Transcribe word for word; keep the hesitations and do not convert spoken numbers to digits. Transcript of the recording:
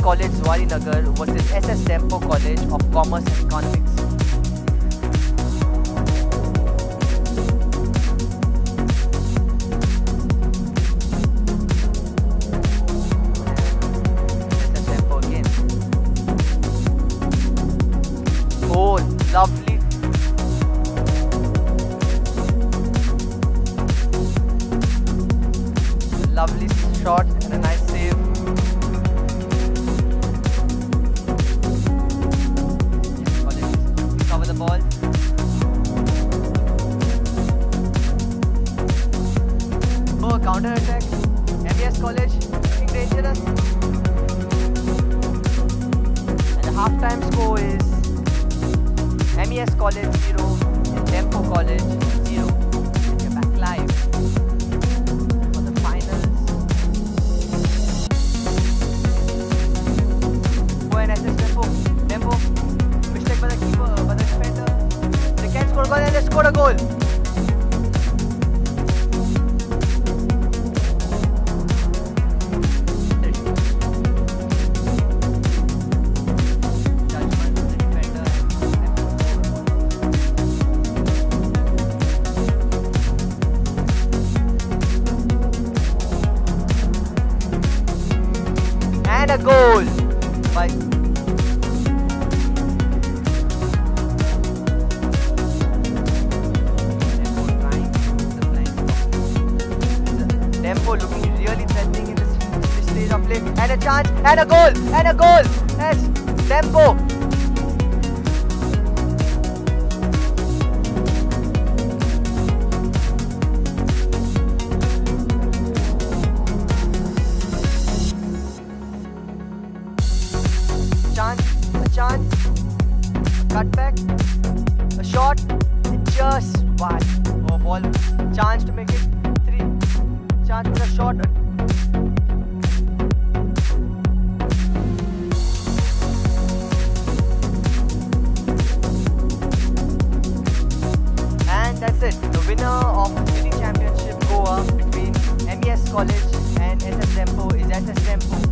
College Zuarinagar versus S S Dempo College of Commerce and Economics. S S Dempo again. Oh, lovely. Lovely shot and a nice save. Cover the ball. Oh, counter attack. M E S College looking dangerous. And the halftime score is M E S College zero, Dempo College zero. We're back live for the finals. Oh, and S S Dempo. Dempo. Mistake by the keeper, by the defender. They can score a goal and they scored a goal. Judgment of the defender and a goal by Dempo looking really threatening in this, this stage of play. And a chance, and a goal, and a goal. Yes, Dempo. Chance, a chance, a cutback, a shot, and just one. Oh, ball, chance to make it three. Chance for a shot. And that's it. The winner of the winning championship go up between M E S College and S S Dempo is S S Dempo.